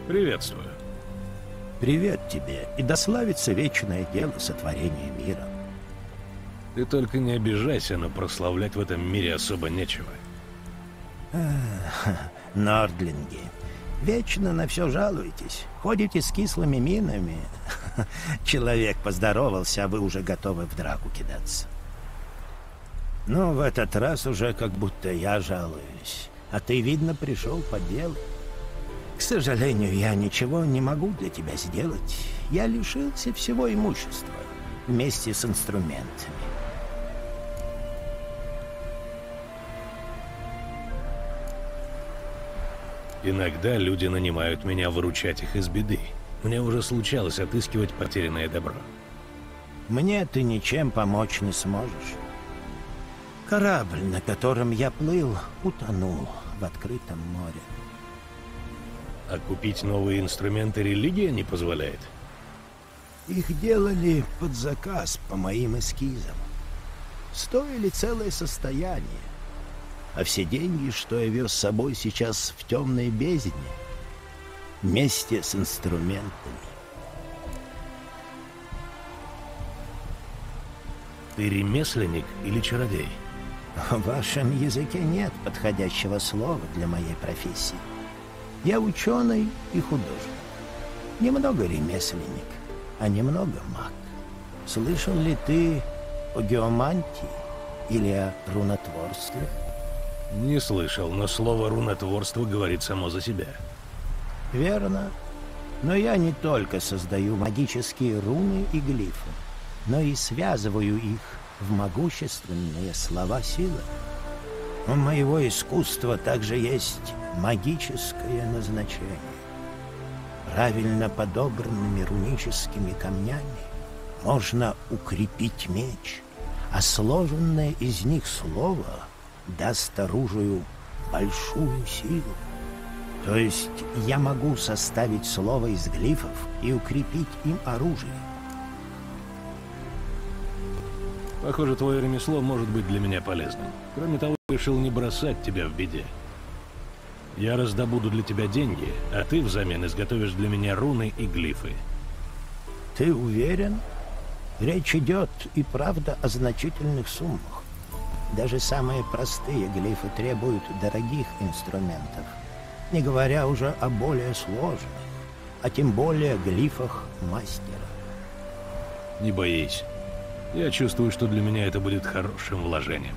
Приветствую. Привет тебе, и да славится вечное дело сотворения мира. Ты только не обижайся, но прославлять в этом мире особо нечего. Нордлинги, вечно на все жалуетесь. Ходите с кислыми минами. Человек поздоровался, а вы уже готовы в драку кидаться. Но в этот раз уже как будто я жалуюсь. А ты, видно, пришел по делу. К сожалению, я ничего не могу для тебя сделать. Я лишился всего имущества вместе с инструментами. Иногда люди нанимают меня выручать их из беды. Мне уже случалось отыскивать потерянное добро. Мне ты ничем помочь не сможешь. Корабль, на котором я плыл, утонул в открытом море. А купить новые инструменты религия не позволяет? Их делали под заказ по моим эскизам. Стоили целое состояние. А все деньги, что я вез с собой сейчас в темной бездне, вместе с инструментами. Ты ремесленник или чародей? В вашем языке нет подходящего слова для моей профессии. Я ученый и художник. Немного ремесленник, а немного маг. Слышал ли ты о геомантии или о рунотворстве? Не слышал, но слово рунотворство говорит само за себя. Верно. Но я не только создаю магические руны и глифы, но и связываю их в могущественные слова силы. У моего искусства также есть магическое назначение. Правильно подобранными руническими камнями можно укрепить меч, а сложенное из них слово даст оружию большую силу. То есть я могу составить слово из глифов и укрепить им оружие. Похоже, твое ремесло может быть для меня полезным. Кроме того, решил не бросать тебя в беде. Я раздобуду для тебя деньги, а ты взамен изготовишь для меня руны и глифы. Ты уверен? Речь идет и правда о значительных суммах. Даже самые простые глифы требуют дорогих инструментов, не говоря уже о более сложных, а тем более глифах мастера. Не боись. Я чувствую, что для меня это будет хорошим вложением.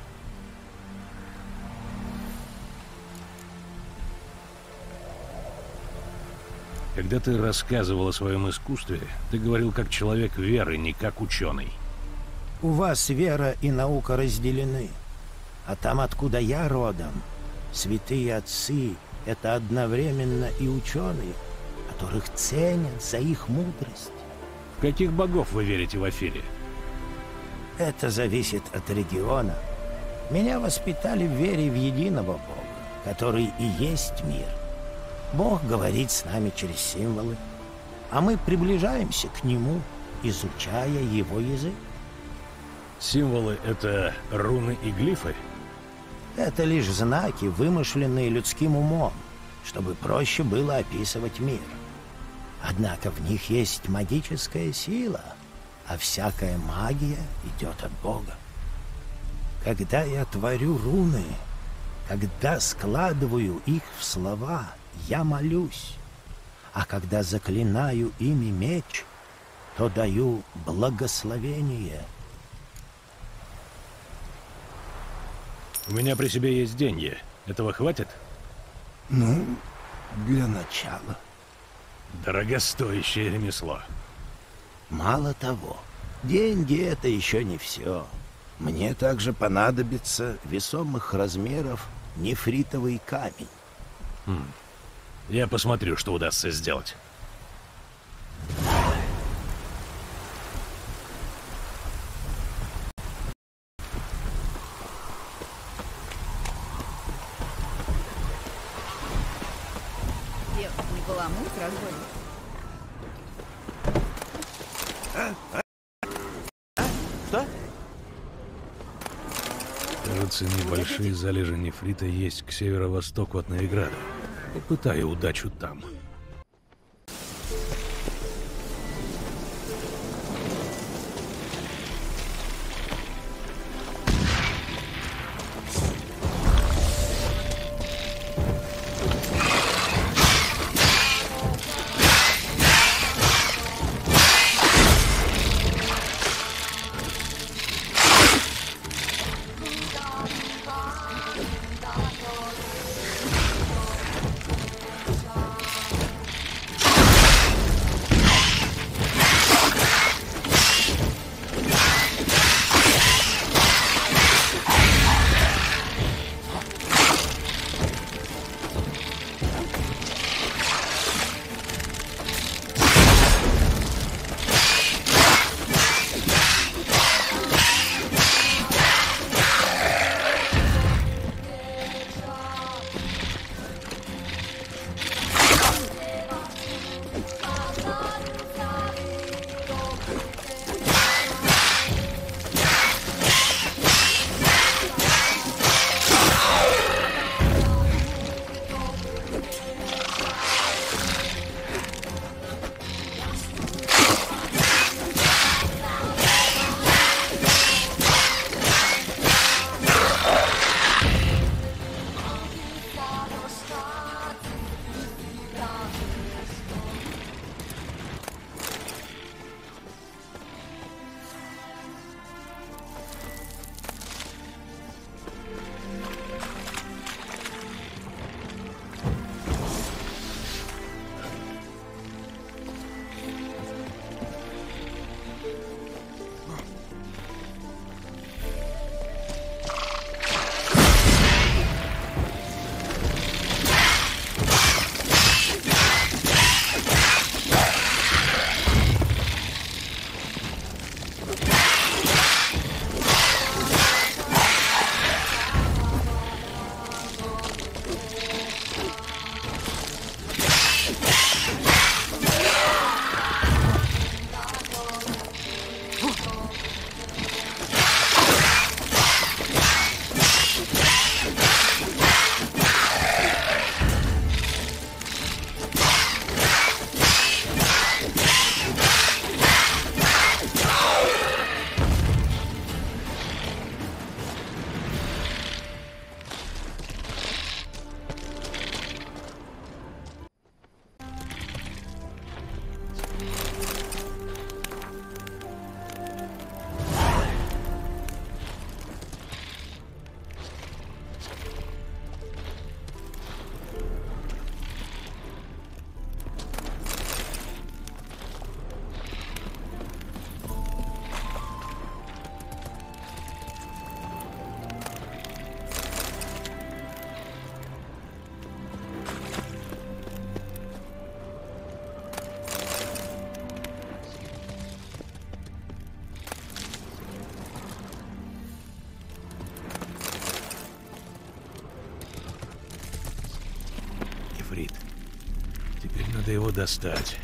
Когда ты рассказывал о своем искусстве, ты говорил как человек веры, не как ученый. У вас вера и наука разделены, а там, откуда я родом, святые отцы — это одновременно и ученые, которых ценят за их мудрость. В каких богов вы верите в Афире? Это зависит от региона. Меня воспитали в вере в единого Бога, который и есть мир. Бог говорит с нами через символы, а мы приближаемся к Нему, изучая Его язык. Символы — это руны и глифы? Это лишь знаки, вымышленные людским умом, чтобы проще было описывать мир. Однако в них есть магическая сила, а всякая магия идет от Бога. Когда я творю руны, когда складываю их в слова, я молюсь, а когда заклинаю ими меч, то даю благословение. У меня при себе есть деньги. Этого хватит? Ну, для начала. Дорогостоящее ремесло. Мало того, деньги — это еще не все. Мне также понадобится весомых размеров нефритовый камень. Я посмотрю, что удастся сделать. Не баламут, разбойник. Что? Кажется, небольшие залежи нефрита есть к северо-востоку от Новиграда. Попытаю удачу там. Ифрит. Теперь надо его достать.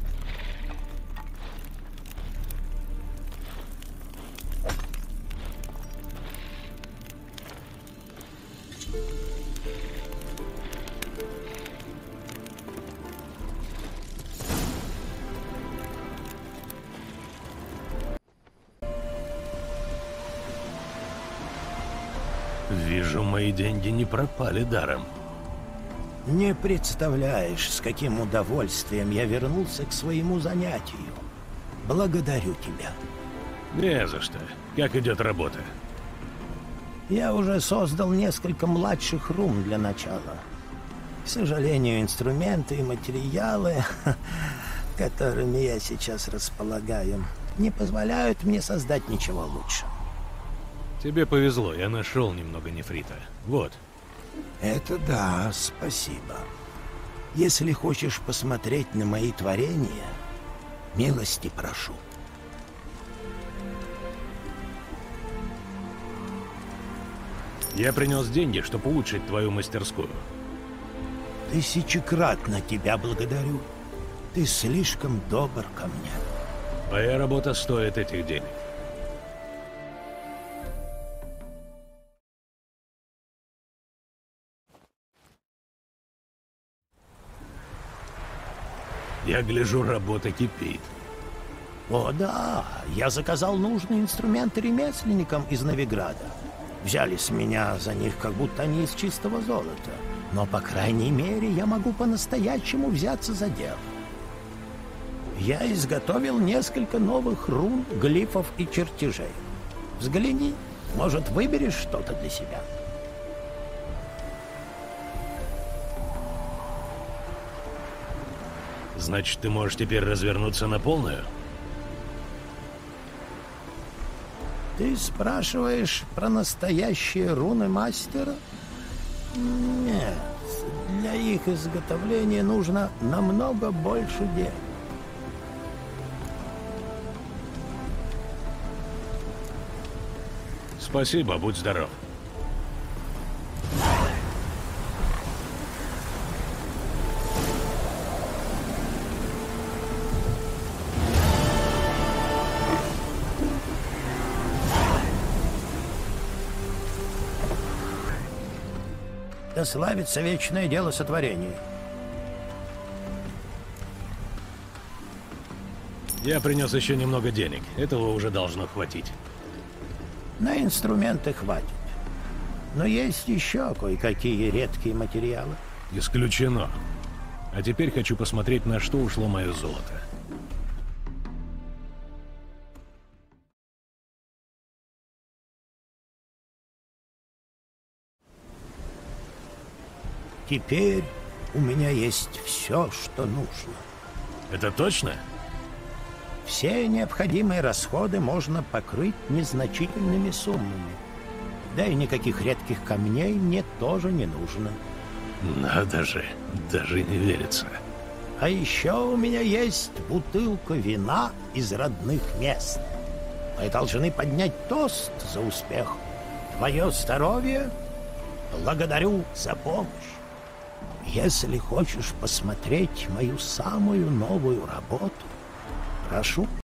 Вижу, мои деньги не пропали даром. Не представляешь, с каким удовольствием я вернулся к своему занятию. Благодарю тебя. Не за что. Как идет работа? Я уже создал несколько младших рун для начала. К сожалению, инструменты и материалы, которыми я сейчас располагаю, не позволяют мне создать ничего лучше. Тебе повезло, я нашел немного нефрита. Вот. Это да, спасибо. Если хочешь посмотреть на мои творения, милости прошу. Я принес деньги, чтобы улучшить твою мастерскую. Тысячекратно тебя благодарю. Ты слишком добр ко мне. Моя работа стоит этих денег. Я гляжу, работа кипит. О да, я заказал нужные инструменты ремесленникам из Новиграда. Взяли с меня за них, как будто они из чистого золота. Но, по крайней мере, я могу по-настоящему взяться за дело. Я изготовил несколько новых рун, глифов и чертежей. Взгляни, может, выберешь что-то для себя. Значит, ты можешь теперь развернуться на полную? Ты спрашиваешь про настоящие руны мастера? Нет, для их изготовления нужно намного больше денег. Спасибо, будь здоров. Да славится вечное дело сотворения. Я принес еще немного денег. Этого уже должно хватить. На инструменты хватит. Но есть еще кое-какие редкие материалы. Исключено. А теперь хочу посмотреть, на что ушло мое золото. Теперь у меня есть все, что нужно. Это точно? Все необходимые расходы можно покрыть незначительными суммами. Да и никаких редких камней мне тоже не нужно. Надо же, даже не верится. А еще у меня есть бутылка вина из родных мест. Мы должны поднять тост за успех. Твое здоровье, благодарю за помощь. Если хочешь посмотреть мою самую новую работу, прошу.